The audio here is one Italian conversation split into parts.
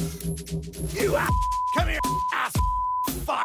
You come here, ass fuck!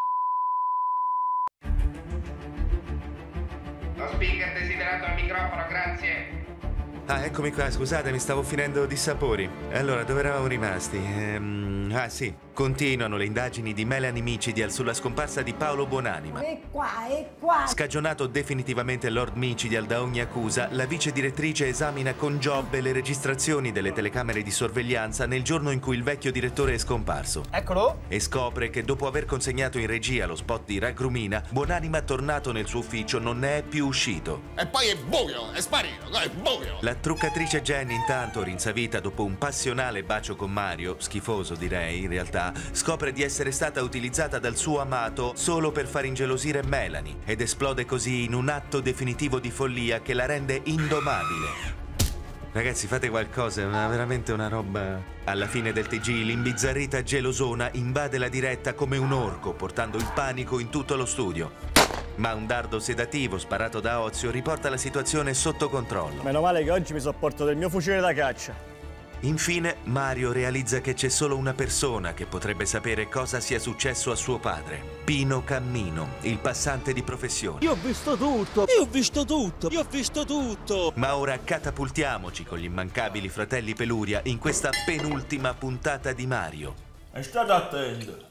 Lo speaker desiderato al microfono, grazie. Ah, eccomi qua, scusate, mi stavo finendo di sapori. Allora, dove eravamo rimasti? Ah, sì. Continuano le indagini di Melanie Micidial sulla scomparsa di Paolo Buonanima. E qua. Scagionato definitivamente Lord Micidial da ogni accusa, la vice direttrice esamina con Giobbe le registrazioni delle telecamere di sorveglianza nel giorno in cui il vecchio direttore è scomparso. Eccolo. E scopre che dopo aver consegnato in regia lo spot di Ragrumina, Buonanima, tornato nel suo ufficio, non ne è più uscito. E poi è buio, è sparito, è buio. La truccatrice Jenny, intanto, rinsavita dopo un passionale bacio con Mario, schifoso direi in realtà, scopre di essere stata utilizzata dal suo amato solo per far ingelosire Melanie ed esplode così in un atto definitivo di follia che la rende indomabile. Ragazzi, fate qualcosa, è veramente una roba... Alla fine del TG, l'imbizzarrita gelosona invade la diretta come un orco, portando il panico in tutto lo studio. Ma un dardo sedativo sparato da Ozio riporta la situazione sotto controllo. Meno male che oggi mi sopporto del mio fucile da caccia. Infine, Mario realizza che c'è solo una persona che potrebbe sapere cosa sia successo a suo padre. Pino Cammino, il passante di professione. Io ho visto tutto! Ma ora catapultiamoci con gli immancabili fratelli Peluria in questa penultima puntata di Mario. E state attento.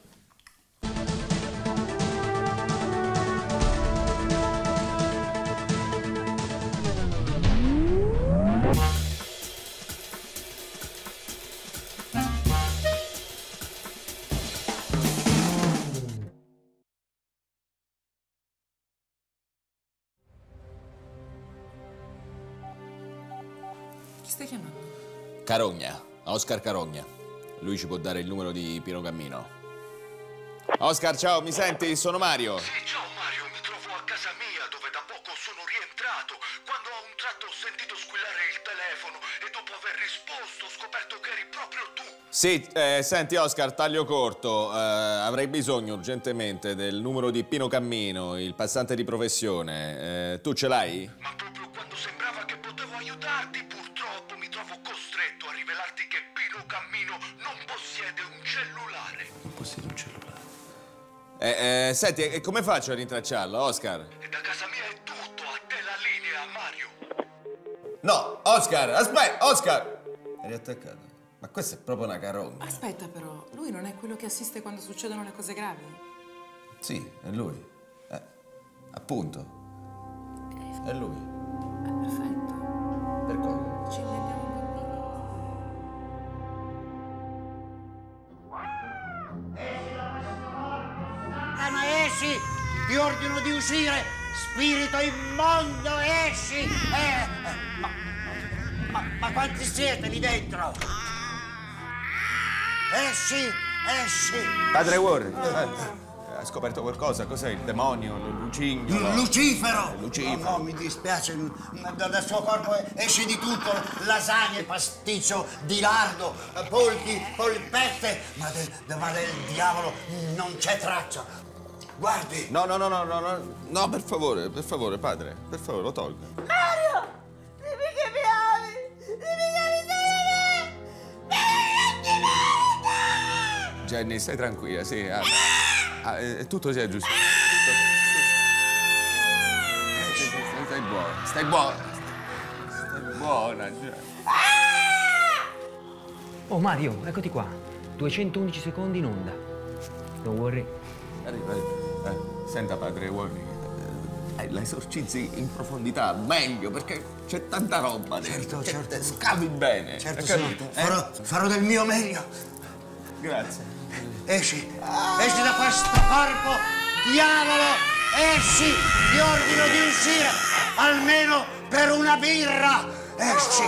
Chi stai chiamando? Carogna, Oscar Carogna. Lui ci può dare il numero di Pino Cammino. Oscar, ciao, mi senti? Sono Mario. Sì, ciao Mario, mi trovo a casa mia dove da poco sono rientrato. Quando a un tratto ho sentito squillare il telefono e dopo aver risposto ho scoperto che eri proprio tu. Sì, senti Oscar, taglio corto. Avrei bisogno urgentemente del numero di Pino Cammino, il passante di professione. Tu ce l'hai? Ma proprio quando sembrava che potevo aiutarti, purtroppo mi trovo costretto a rivelarti che Pino Cammino non possiede un cellulare. Non possiede un cellulare. Senti, e come faccio a rintracciarlo, Oscar? E da casa mia è tutto, a te la linea, Mario. No, Oscar, aspetta, Oscar! Eri attaccato. Ma questa è proprio una carogna. Aspetta però, lui non è quello che assiste quando succedono le cose gravi? Sì, è lui. Appunto. È lui. Perfetto. Per cosa? Ci inventiamo un bambino. Ma esci! Ti ordino di uscire! Spirito immondo, esci! Ma quanti siete lì dentro? Esci! Esci! Padre Warren, ha scoperto qualcosa? Cos'è? Il demonio? Lucignolo? Lucifero! Lucifero. No, mi dispiace, dal suo corpo esce di tutto, lasagne, pasticcio di lardo, polpi, polpette, ma del diavolo non c'è traccia. Guardi! No, per favore, padre, per favore, lo tolga. Mario! Dimmi che mi ami! Dimmi che mi sei a me! Jenny, stai tranquilla, sì. Tutto sia giusto. Stai buona. Stai buona, Jenny. Oh Mario, eccoti qua. 211 secondi in onda. Don't worry. Arriva. Senta, padre Warren, la esorcizzi in profondità, meglio, perché c'è tanta roba dentro. Certo. Scavi bene. Certo, farò del mio meglio. Grazie. Esci da questo corpo, diavolo! Esci! Ti ordino di uscire, almeno per una birra! Esci!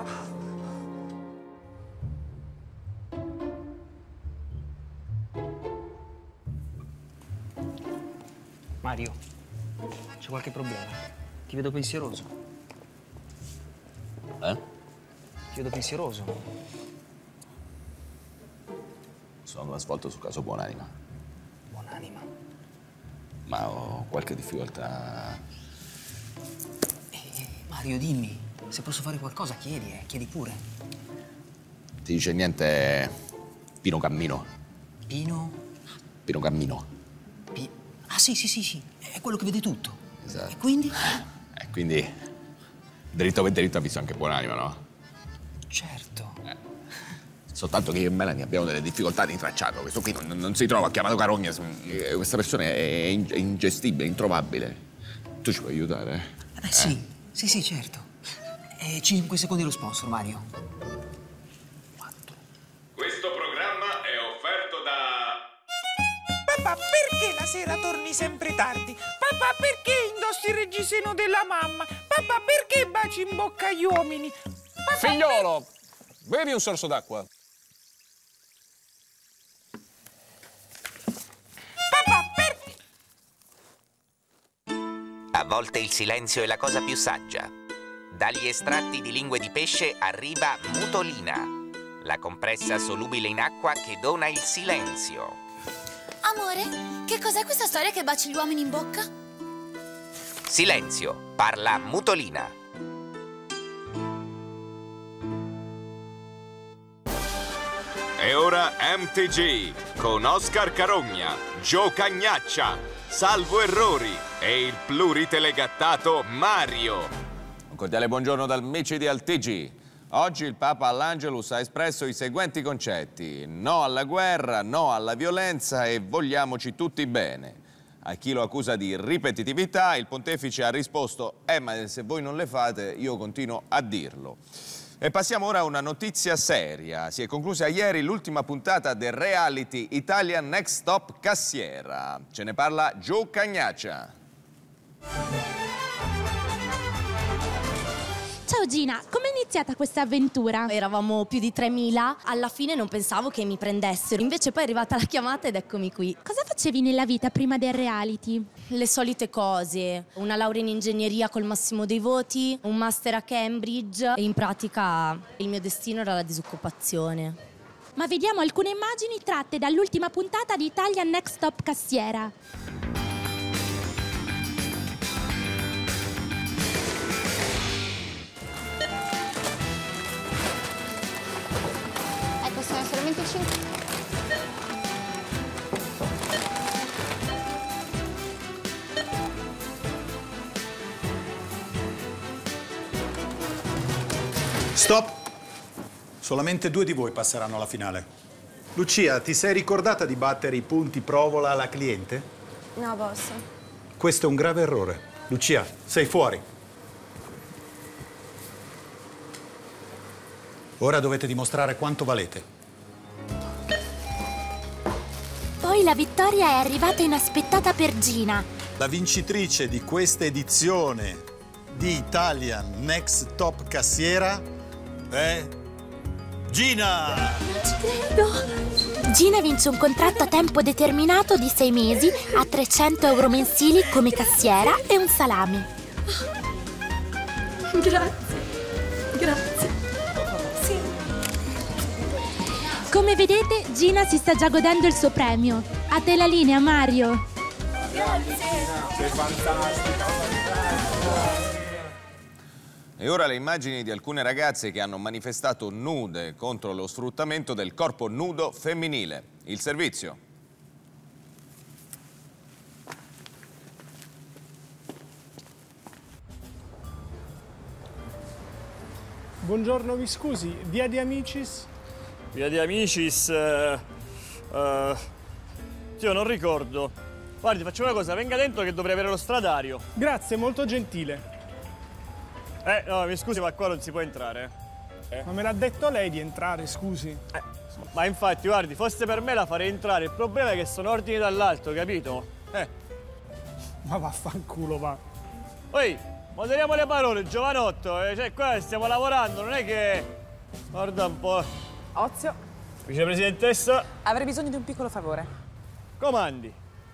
Mario, c'è qualche problema? Ti vedo pensieroso. Ti vedo pensieroso. Sono svolto sul caso Buonanima. Buonanima. Ma ho qualche difficoltà. Mario, dimmi, se posso fare qualcosa chiedi pure. Ti dice niente Pino Cammino. Pino? Pino Cammino. Ah, sì, è quello che vede tutto. Esatto. E quindi? Quindi, dritto per dritto ha visto anche Buonanima, no? Certo. Soltanto che io e Melanie abbiamo delle difficoltà di tracciarlo. Questo qui non si trova, ha chiamato Carogna. Questa persona è ingestibile, introvabile. Tu ci puoi aiutare? Sì, certo. 5 secondi lo sponsor, Mario. Questo programma è offerto da... Papà, perché la sera torni sempre tardi? Papà, perché indossi il reggiseno della mamma? Papà, perché baci in bocca agli uomini? Papà, Figliolo, bevi un sorso d'acqua. Papà, perché... A volte il silenzio è la cosa più saggia. Dagli estratti di lingue di pesce arriva Mutolina, la compressa solubile in acqua che dona il silenzio. Amore, che cos'è questa storia che baci gli uomini in bocca? Silenzio, parla Mutolina. E ora MTG con Oscar Carogna, Gio Cagnaccia, Salvo Errori e il pluritelegattato Mario. Un cordiale buongiorno dal Micidi al TG. Oggi il Papa all'Angelus ha espresso i seguenti concetti: no alla guerra, no alla violenza e vogliamoci tutti bene. A chi lo accusa di ripetitività, il pontefice ha risposto: ma se voi non le fate, io continuo a dirlo. E passiamo ora a una notizia seria. Si è conclusa ieri l'ultima puntata del reality Italian Next Top Cassiera. Ce ne parla Gio Cagnaccia. Ciao Gina, com'è iniziata questa avventura? Eravamo più di 3000, alla fine non pensavo che mi prendessero, invece poi è arrivata la chiamata ed eccomi qui. Cosa facevi nella vita prima del reality? Le solite cose, una laurea in ingegneria col massimo dei voti, un master a Cambridge e in pratica il mio destino era la disoccupazione. Ma vediamo alcune immagini tratte dall'ultima puntata di Italian Next Top Cassiera. Sono solamente 5. Stop! Solamente 2 di voi passeranno alla finale. Lucia, ti sei ricordata di battere i punti provola alla cliente? No, boss. Questo è un grave errore. Lucia, sei fuori. Ora dovete dimostrare quanto valete. Poi la vittoria è arrivata inaspettata per Gina. La vincitrice di questa edizione di Italian Next Top Cassiera è Gina! Non ci credo! Gina vince un contratto a tempo determinato di 6 mesi a 300 euro mensili come cassiera e un salami. Grazie. Come vedete, Gina si sta già godendo il suo premio. A te la linea, Mario. Grazie. Sei fantastica. E ora le immagini di alcune ragazze che hanno manifestato nude contro lo sfruttamento del corpo nudo femminile. Il servizio. Buongiorno, mi scusi, via di Amicis? Via di Amicis... Io non ricordo. Guardi, facciamo una cosa, venga dentro che dovrei avere lo stradario. Grazie, molto gentile. No, mi scusi, ma qua non si può entrare. Ma me l'ha detto lei di entrare, scusi. Ma infatti, guardi, fosse per me la farei entrare. Il problema è che sono ordini dall'alto, capito? Ma vaffanculo, va. Poi, moderiamo le parole, giovanotto. Cioè, qua stiamo lavorando, non è che... Guarda un po'. Ozio, Vicepresidentessa, avrei bisogno di un piccolo favore. comandi.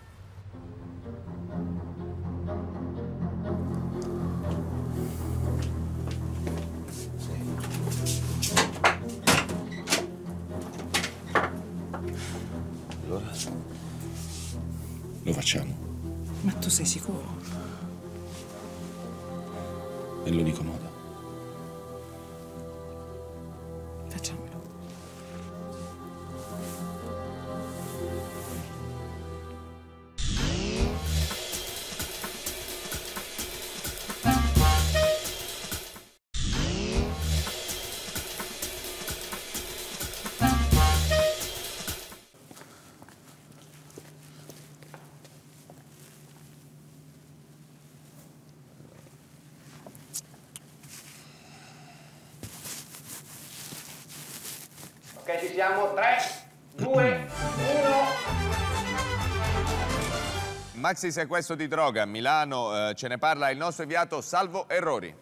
Allora, lo facciamo. Ma tu sei sicuro? È l'unico modo. Facciamolo. Iniziamo. 3, 2, 1. Maxi sequestro di droga a Milano, ce ne parla il nostro inviato Salvo Errori.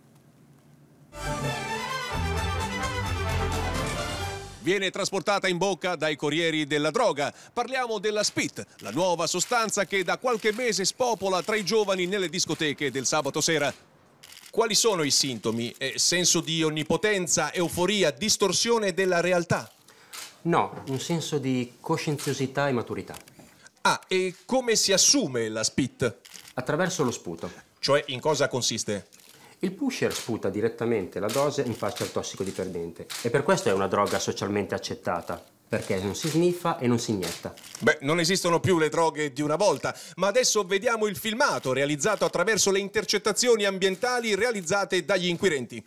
Viene trasportata in bocca dai corrieri della droga. Parliamo della Spit, la nuova sostanza che da qualche mese spopola tra i giovani nelle discoteche del sabato sera. Quali sono i sintomi? Senso di onnipotenza, euforia, distorsione della realtà? No, un senso di coscienziosità e maturità. Ah, e come si assume la Spit? Attraverso lo sputo. Cioè, in cosa consiste? Il pusher sputa direttamente la dose in faccia al tossicodipendente e per questo è una droga socialmente accettata, perché non si sniffa e non si inietta. Beh, non esistono più le droghe di una volta, ma adesso vediamo il filmato realizzato attraverso le intercettazioni ambientali realizzate dagli inquirenti.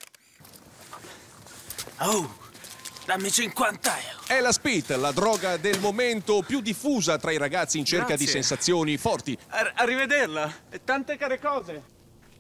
Oh, dammi 50 euro. È la Spit, la droga del momento più diffusa tra i ragazzi in cerca di sensazioni forti. Arrivederla, e tante care cose.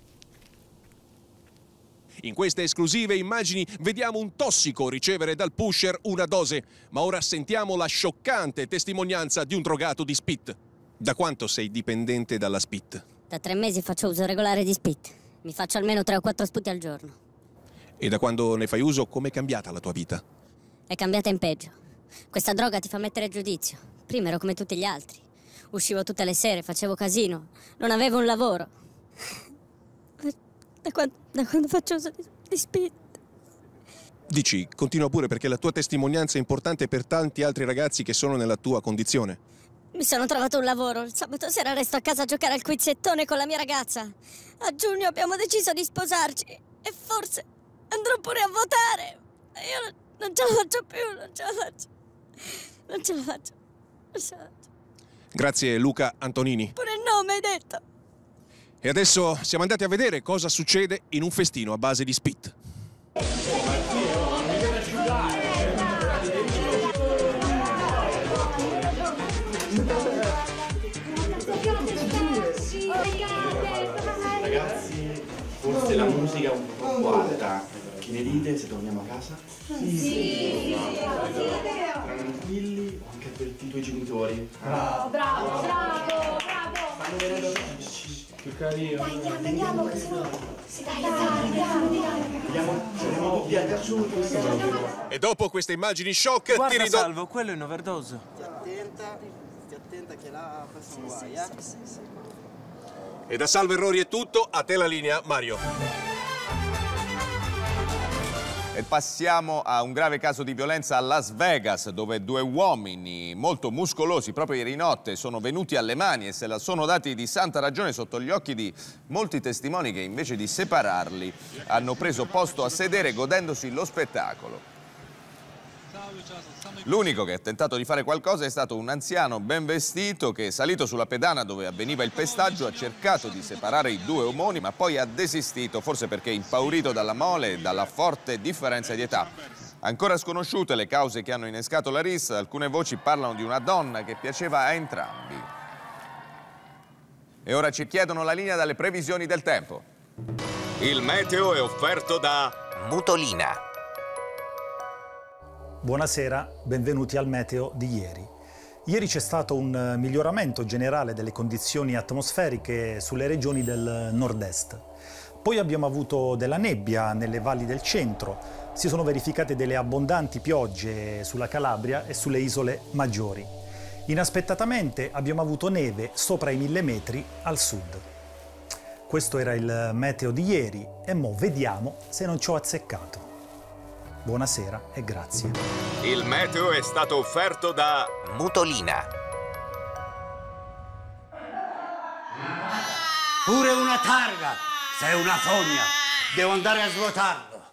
In queste esclusive immagini vediamo un tossico ricevere dal pusher una dose, ma ora sentiamo la scioccante testimonianza di un drogato di Spit. Da quanto sei dipendente dalla Spit? Da 3 mesi faccio uso regolare di Spit. Mi faccio almeno 3 o 4 sputi al giorno. E da quando ne fai uso, com'è cambiata la tua vita? È cambiata in peggio. Questa droga ti fa mettere giudizio. Prima ero come tutti gli altri. Uscivo tutte le sere, facevo casino. Non avevo un lavoro. Da quando faccio uso di Spit. Dici, continua pure perché la tua testimonianza è importante per tanti altri ragazzi che sono nella tua condizione. Mi sono trovato un lavoro. Il sabato sera resto a casa a giocare al quizzettone con la mia ragazza. A giugno abbiamo deciso di sposarci. E forse andrò pure a votare. Io non ce la faccio più, non ce la faccio. Non ce la faccio. Non ce la faccio. Grazie Luca Antonini. Pure il nome hai detto. E adesso siamo andati a vedere cosa succede in un festino a base di Spit. Ragazzi, forse la musica è un po' alta. Che ne dite se torniamo a casa? Sì. Tranquilli, ho anche avvertito i genitori. Bravo. Stanno venendo che carino. Dai, andiamo, che sennò... Dai, Andiamo tutti a giù. E dopo queste immagini shock Guarda, ti ridò... Salvo, quello è in overdose. Stia attenta che là passano guai, E da Salvo Errori è tutto, a te la linea, Mario. E passiamo a un grave caso di violenza a Las Vegas, dove 2 uomini molto muscolosi proprio ieri notte sono venuti alle mani e se la sono dati di santa ragione sotto gli occhi di molti testimoni che invece di separarli hanno preso posto a sedere godendosi lo spettacolo. L'unico che ha tentato di fare qualcosa è stato un anziano ben vestito che, salito sulla pedana dove avveniva il pestaggio, ha cercato di separare i 2 omoni, ma poi ha desistito, forse perché impaurito dalla mole e dalla forte differenza di età. Ancora sconosciute le cause che hanno innescato la rissa, alcune voci parlano di una donna che piaceva a entrambi. E ora ci chiedono la linea dalle previsioni del tempo. Il meteo è offerto da Mutolina. Buonasera, benvenuti al meteo di ieri. Ieri c'è stato un miglioramento generale delle condizioni atmosferiche sulle regioni del nord-est. Poi abbiamo avuto della nebbia nelle valli del centro, si sono verificate delle abbondanti piogge sulla Calabria e sulle isole maggiori. Inaspettatamente abbiamo avuto neve sopra i 1000 metri al sud. Questo era il meteo di ieri e mo vediamo se non ci ho azzeccato. Buonasera e grazie. Il meteo è stato offerto da Mutolina. Pure una targa! Sei una fogna! Devo andare a svuotarlo.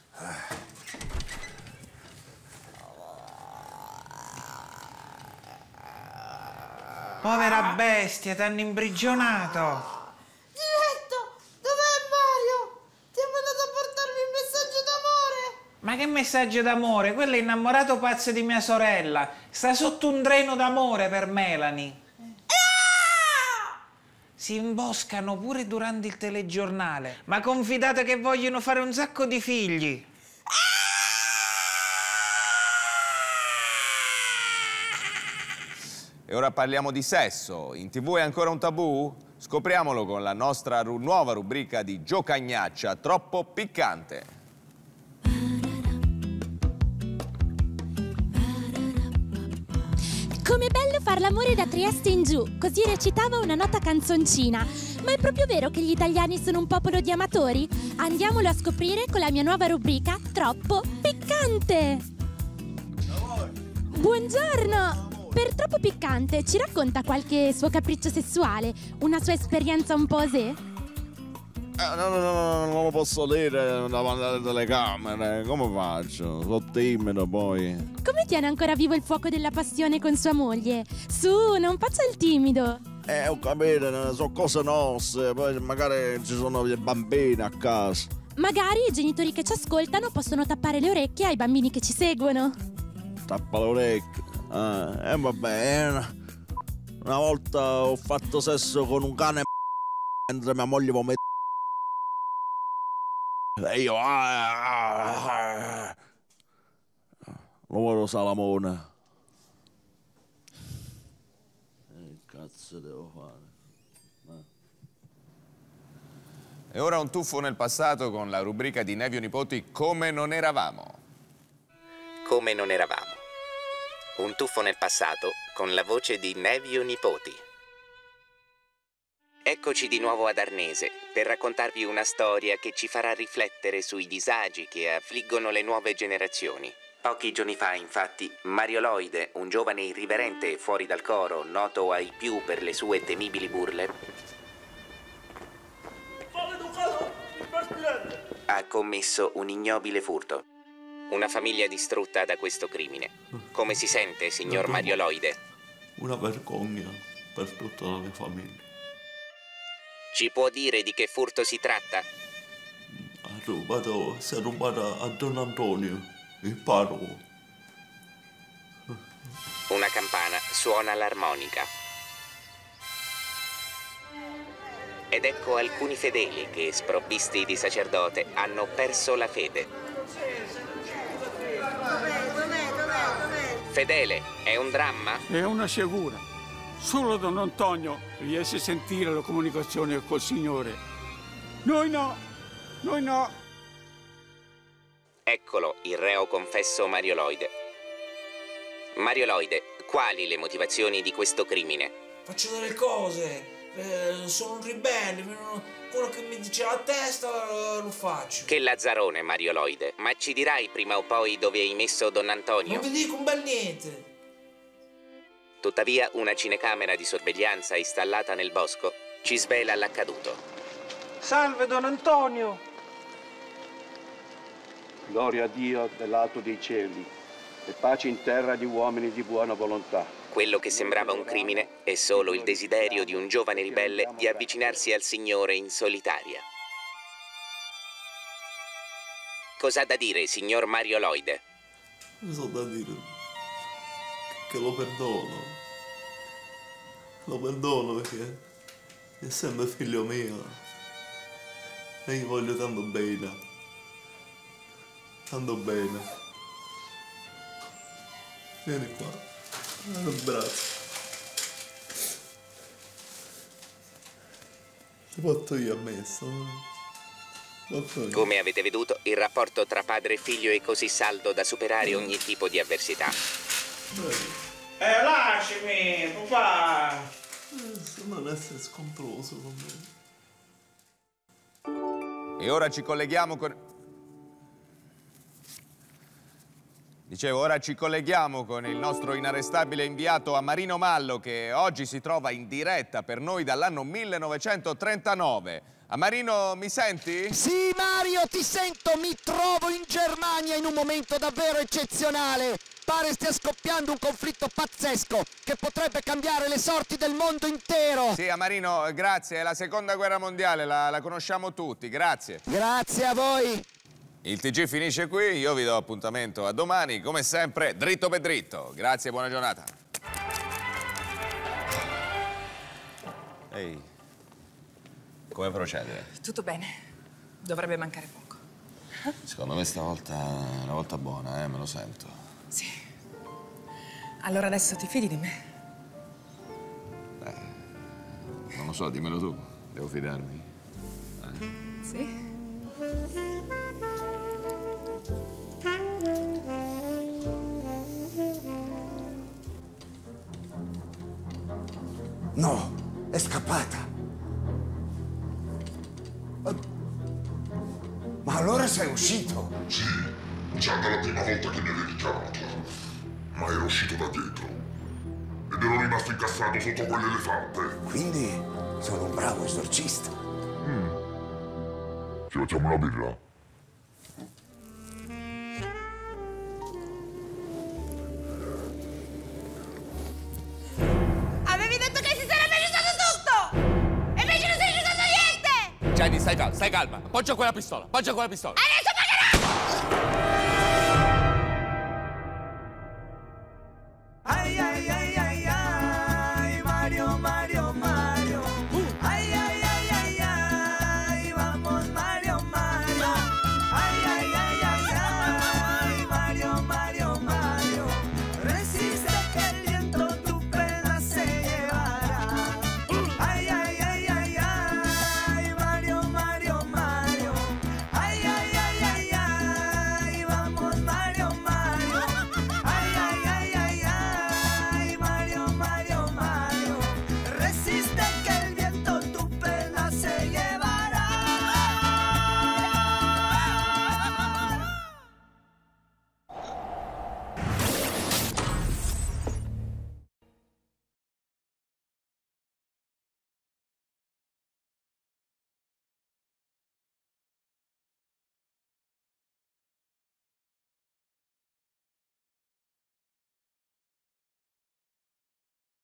Povera bestia, t'hanno imprigionato. Giretto, dov'è Mario? Ti ha mandato a portarmi un messaggio d'amore. Ma che messaggio d'amore? Quello è innamorato pazzo di mia sorella. Sta sotto un treno d'amore per Melanie. Si imboscano pure durante il telegiornale. Ma confidate che vogliono fare un sacco di figli. E ora parliamo di sesso. In TV è ancora un tabù? Scopriamolo con la nostra nuova rubrica di Giocagnaccia troppo piccante. Com'è bello far l'amore da Trieste in giù, così recitava una nota canzoncina. Ma è proprio vero che gli italiani sono un popolo di amatori? Andiamolo a scoprire con la mia nuova rubrica Troppo Piccante! Buongiorno! Per Troppo Piccante ci racconta qualche suo capriccio sessuale, una sua esperienza un po' osè? No, non lo posso dire davanti alle telecamere. Come faccio? Sono timido poi. Come tiene ancora vivo il fuoco della passione con sua moglie? Su, non faccia il timido! Ho capito, sono cose nostre, poi magari ci sono dei bambini a casa. Magari i genitori che ci ascoltano possono tappare le orecchie ai bambini che ci seguono. Tappa le orecchie. Va bene. Una volta ho fatto sesso con un cane mentre mia moglie vomitava. E io... Lo salamone. Che cazzo devo fare? E ora un tuffo nel passato con la rubrica di Nevio Nipoti Come non eravamo. Come non eravamo. Un tuffo nel passato con la voce di Nevio Nipoti. Eccoci di nuovo ad Arnese per raccontarvi una storia che ci farà riflettere sui disagi che affliggono le nuove generazioni. Pochi giorni fa, infatti, Mario Loide, un giovane irriverente fuori dal coro, noto ai più per le sue temibili burle, ha commesso un ignobile furto. Una famiglia distrutta da questo crimine. Come si sente, signor Mario Loide? Una vergogna per tutta la mia famiglia. Ci può dire di che furto si tratta? Si è rubata a Don Antonio, il parroco. Una campana suona l'armonica. Ed ecco alcuni fedeli che, sprovvisti di sacerdote, hanno perso la fede. Fedele, è un dramma? È una sciagura. Solo Don Antonio riesce a sentire la comunicazione col Signore. Noi no, noi no. Eccolo, il reo confesso Mario Loide. Mario Loide, quali le motivazioni di questo crimine? Faccio delle cose, sono un ribelle, quello che mi dice la testa lo faccio. Che lazzarone, Mario Loide. Ma ci dirai prima o poi dove hai messo Don Antonio? Non vi dico un bel niente. Tuttavia, una cinecamera di sorveglianza installata nel bosco ci svela l'accaduto. Salve, Don Antonio! Gloria a Dio dell'alto dei cieli e pace in terra di uomini di buona volontà. Quello che sembrava un crimine è solo il desiderio di un giovane ribelle di avvicinarsi al Signore in solitaria. Cos'ha da dire, signor Mario Loide? Cosa da dire? Che lo perdono. Lo perdono perché è sempre figlio mio. E gli voglio tanto bene. Tanto bene. Vieni qua. Un abbraccio. Ti porto io a messa. Come avete veduto, il rapporto tra padre e figlio è così saldo da superare ogni tipo di avversità. Lasciami, papà! Non essere scontroso con me. E ora ci colleghiamo con... Dicevo, ora ci colleghiamo con il nostro inarrestabile inviato a Marino Mallo, che oggi si trova in diretta per noi dall'anno 1939. A Marino, mi senti? Sì, Mario, ti sento, mi trovo in Germania in un momento davvero eccezionale. Pare stia scoppiando un conflitto pazzesco che potrebbe cambiare le sorti del mondo intero. Sì, a Marino, grazie, è la seconda guerra mondiale, la conosciamo tutti, grazie. Grazie a voi. Il TG finisce qui, io vi do appuntamento a domani, come sempre, dritto per dritto. Grazie e buona giornata. Ehi, come procedere? Tutto bene. Dovrebbe mancare poco. Secondo me stavolta è una volta buona, me lo sento. Sì. Allora adesso ti fidi di me? lo so, dimmelo tu. Devo fidarmi. Sì. No, è scappata. Ma allora sei uscito? Sì, già dalla prima volta che mi avevi chiamato. Ma ero uscito da dietro. Ed ero rimasto incassato sotto quell'elefante. Quindi sono un bravo esorcista. Ci facciamo una birra? Avevi detto che si sarebbe aiutato tutto! E invece non sei aiutato niente! Jenny, stai calma. Poggia quella pistola, poggia quella pistola. Adesso